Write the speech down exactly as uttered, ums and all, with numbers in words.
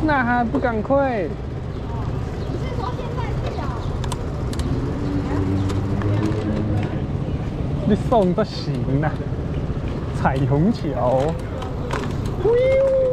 呐，还不赶快？ 你是说现在去啊？ 你送都行啦，彩虹桥。